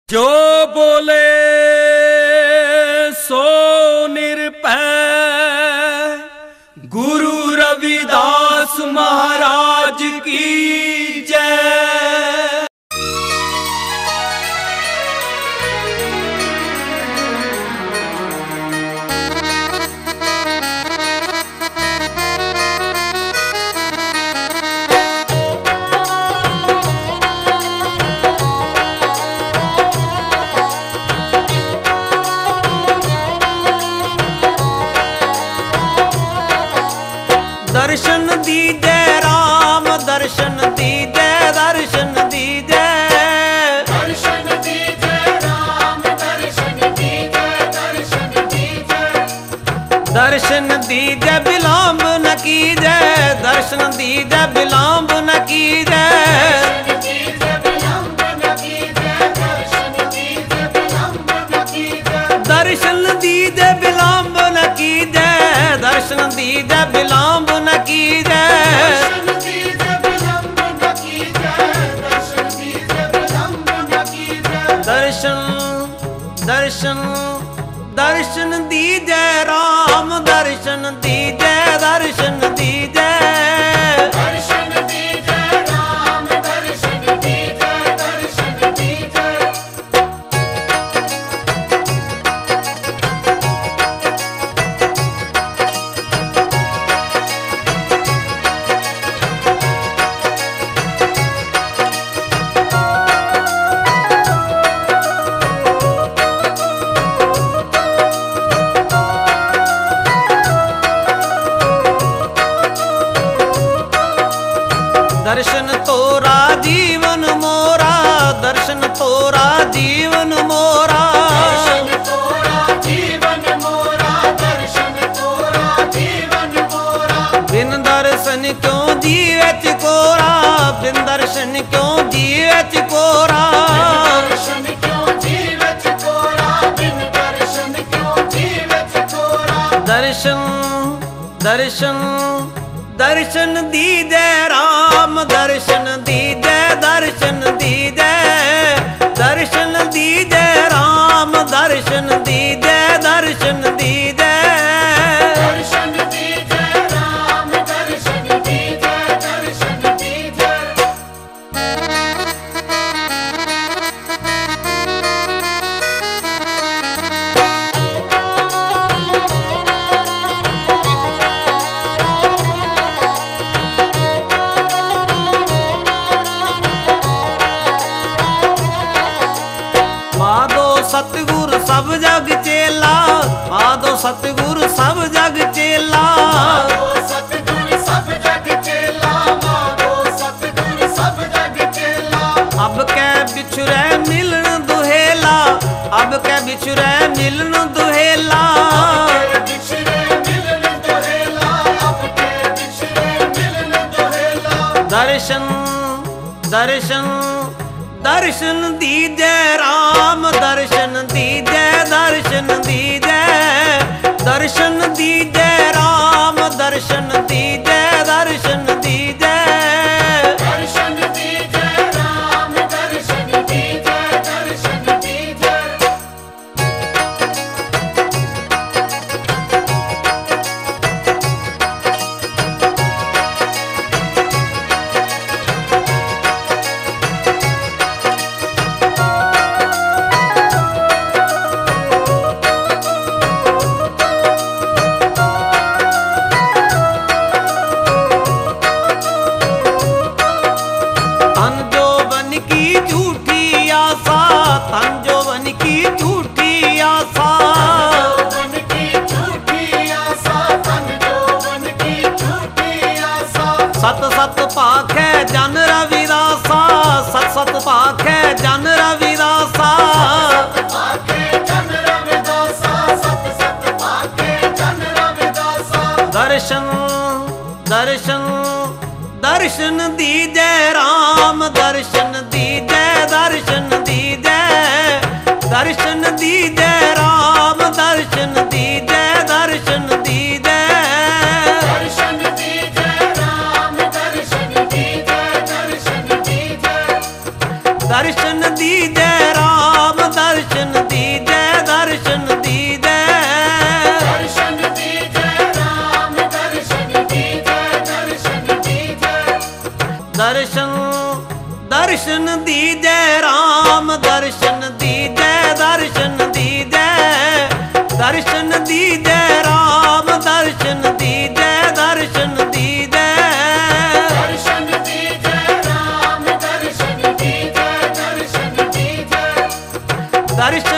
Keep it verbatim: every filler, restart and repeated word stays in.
जो बोले सो निरभय, गुरु रविदास महाराज की जय। दर्शन दीजे राम दर्शन दीजे दर्शन दीजे दर्शन दीजे राम दर्शन दीजे दर्शन दीजे दर्शन दीजे विलंब न कीजे दर्शन दीजे विलंब न कीजे दर्शन दीजे विलंब न कीजे दर्शन दीजे विलंब न कीजे दर्शन दर्शन दर्शन दीजे राम दर्शन दीजे दर्शन दीजे दर्शन दीजे राम दर्शन दीजे दर्शन दीजे दर्शन तोरा जीवन मोरा दर्शन तोरा जीवन मोरा दर्शन तोरा जीवन मोरा दर्शन तोरा जीवन मोरा बिन दर्शन क्यों जीवे चिकोरा बिन दर्शन क्यों जीवे चिकोरा दर्शन क्यों जीवे चिकोरा बिन दर्शन क्यों जीवे चिकोरा दर्शन दर्शन दर्शन दीजे राम दर्शन दीजे दर्शन दीजे दर्शन दीजे राम दर्शन दीजे दर्शन दीजे दर्शन दीजे राम दर्शन दीजे दर्शन दीजे माधो सतगुर सब जग चेला माधो सतगुर सब जग चेला माधो सतगुर सब जग चेला माधो सतगुर सब जग चेला अब कै बिछुरै मिलन दुहेला अब कै बिछुरै मिलन दुहेला बिछड़े मिलन दोहेला अब के बिछड़े मिलन दोहेला दर्शन दर्शन दर्शन दीजे राम दर्शन दीजे दर्शन दीजे दर्शन दीजे राम दर्शन दीजे दर्शन दीजे दर्शन दीजे राम दर्शन दीजे दर्शन दीजे तन जोवन की झूठी आशा तन जोवन की झूठी आशा मन की झूठी आशा तन जोवन की झूठी आशा सत सत पाखे जन रविदासा सत सत पाखे जन रविदासा पाके जन रविदासा सत सत पाके जन रविदासा दर्शन दर्शन दर्शन दीजे राम दर्शन दीजे दर्शन दीजे दर्शन दीजे राम दर्शन दीजे दर्शन दीजे दर्शन दीजे राम दर्शन दीजे दर्शन दीजे दर्शन दीजे राम दीजै राम दर्शन दीजै दर्शन दीजै दर्शन दीजै राम दर्शन दीजै दर्शन दीजै दर्शन दीजै राम दर्शन दीजै दर्शन दीजै दर्शन